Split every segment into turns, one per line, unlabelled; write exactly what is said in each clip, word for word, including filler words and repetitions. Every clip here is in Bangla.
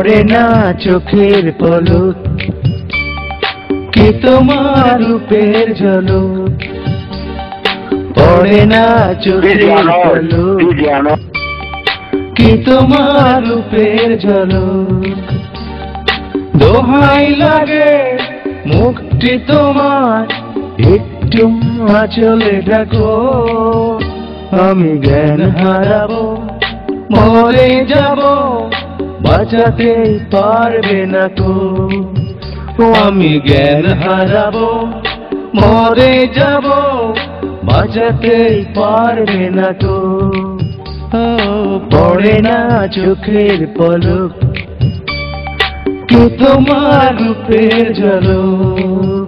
পড়ে না চোখের পলক কি তোমার রূপের ঝলক পড়ে না চোখের পলক কি তোমার রূপের ঝলক দোহাই লাগে মুক্তি তোমার একটু আঁচলে ঢাকো আমি জ্ঞান হারাবো মরে যাব বাঁচাতে পারবে না তো আমি জ্ঞান হারাবো মরে যাব বাঁচাতে পারবে না তো পড়ে না চোখের পলক কি তোমার রূপের ঝলক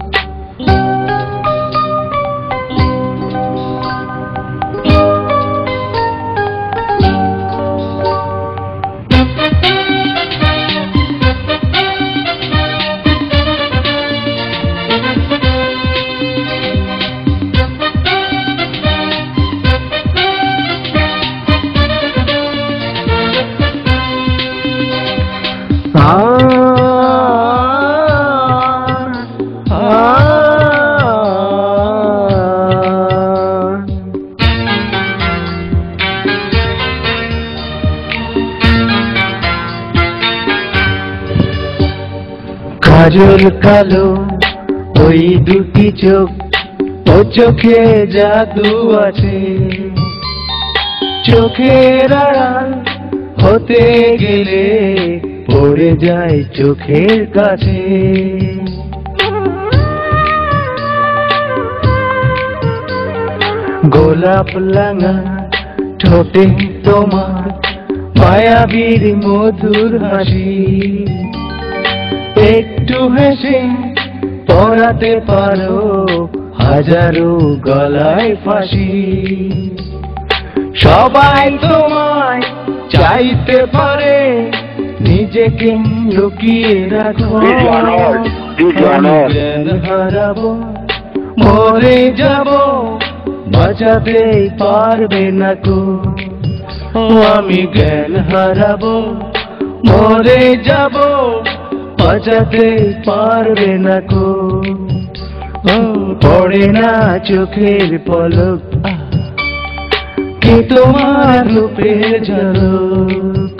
কাজল কালো ওই দুটি চোখ ও চোখে জাদু আছে চোখের আড়াল হতে গেলে পড়ে যায় চোখের কাছে গোলাপ লাঙা ঠোঁটে তোমার মায়াবীর মধুর হাসি একটু হেসে পড়াতে পারো হাজারো গলায় ফাঁসি সবাই তোমায় চাইতে পারে নিজেকে লুকিয়ে রাখো জ্ঞান হারাবো মরে যাব বাঁচাতে পারবে না তো আমি জ্ঞান হারাবো মরে যাব বাঁচাতে পারবে না কো পড়ে না চোখের পলক কি তোমার রূপের ঝলক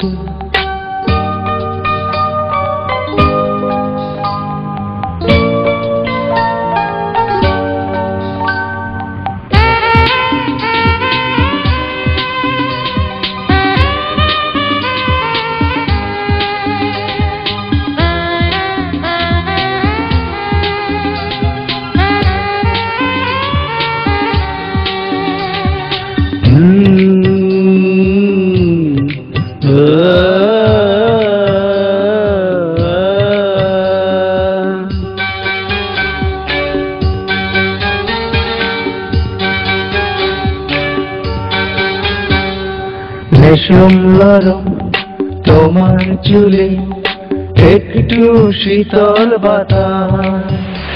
রেশম লরম তোমার চুলে একটু শীতল বাতাস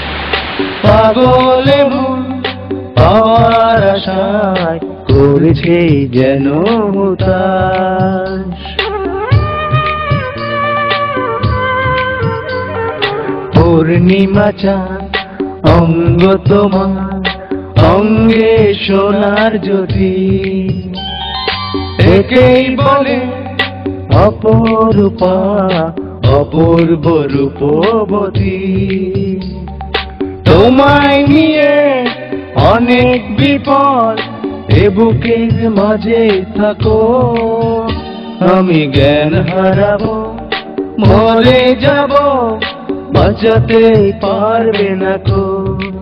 পাগলে মন পাওয়ার আশায় করেছে যেন হুতাশ পূর্ণিমা চাঁদ অঙ্গ তোমার অঙ্গে সোনার জ্যোতি একেই বলে অপরূপা অপূর্ব রূপবতী তোমায় নিয়ে অনেক বিপদ এ বুকের মাঝে থাকো আমি জ্ঞান হারাবো মরে যাব বাঁচাতে পারবে না কো